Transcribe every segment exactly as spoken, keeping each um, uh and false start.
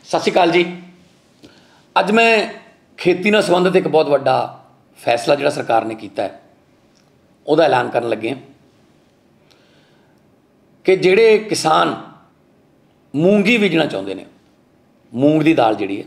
सत श्री अकाल जी। अज मैं खेती नाल संबंधित एक बहुत वड्डा फैसला जिहड़ा सरकार ने किया है उहदा ऐलान करन लगे कि जिहड़े किसान मूंगी बीजना चाहुंदे ने, मूंग की दाल जिहड़ी है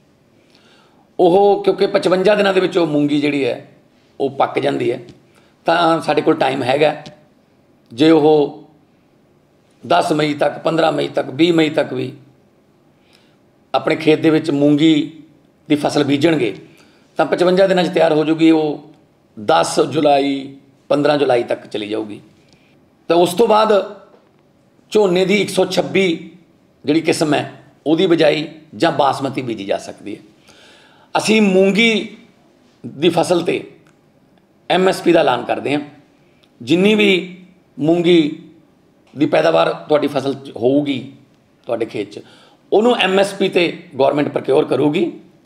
ਉਹ क्योंकि पचवंजा दिनों के विचों मूंगी जिहड़ी है वो पक जाती है, तो साडे कोल टाइम हैगा जे वो दस मई तक, पंद्रह मई तक, बीस मई तक भी अपने खेत दे विच मूंगी की फसल बीजणगे तो पचवंजा दिन तैयार हो जाऊगी। वो दस जुलाई पंद्रह जुलाई तक चली जाऊगी। तो उस तो बाद झोने की एक सौ छब्बी जी किस्म है उसकी बिजाई ਜਾਂ बासमती बीजी जा सकती है। असी मूंगी की फसल ते एम एस पी का ऐलान करते हैं। जिन्नी भी मूंगी की पैदावार तुहाडी फसल होगी तुहाडे खेत च उन्होंने एम एस पी ते गौरमेंट प्रक्योर करूगी।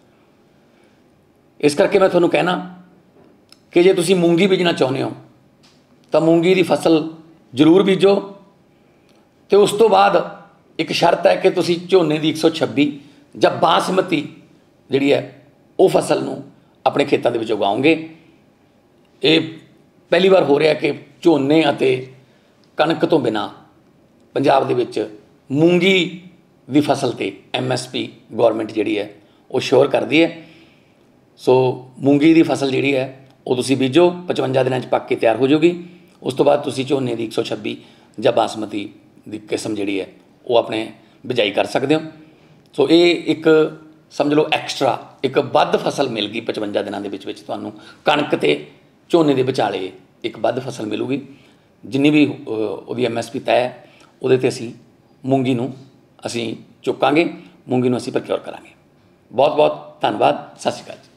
इस करके मैं तुहानूं कहना कि जे तुसीं मूंगी बीजना चाहुंदे हो तो मूंगी की फसल जरूर बीजो। तो उस तो बाद एक शर्त है कि तुसीं झोने की एक सौ छब्बी ਜਾਂ बासमती जिहड़ी है वो फसल नूं अपने खेतों के विच उगाओगे। ये पहली बार हो रहा है कि झोने अते कणक तो बिना पंजाब दे विच मूंगी की फसल ते एम एस पी गौरमेंट जिहड़ी है वो श्योर करदी है। सो मूंगी की फसल जिहड़ी है वो तुसीं बीजो, पचवंजा दिनां च पक के तैयार हो जाऊगी। उस तो बाद तुसीं झोने की एक सौ छब्बी ਜਾਂ बासमती की किस्म जिहड़ी है वो अपने बिजाई कर सकते हो। सो ये एक समझ लो एक्सट्रा एक वध फसल मिल गई पचवंजा दिनों के विच विच तुहानूं कणक ते झोने के विचाले एक वध फसल मिलूगी। जिन्नी भी उहदी एम एस पी तय है उहदे ते असीं मूंगी नूं असीं चुकांगे, मूंगी नूं असीं प्रक्योर करांगे। बहुत बहुत धन्नवाद। सत श्री अकाल।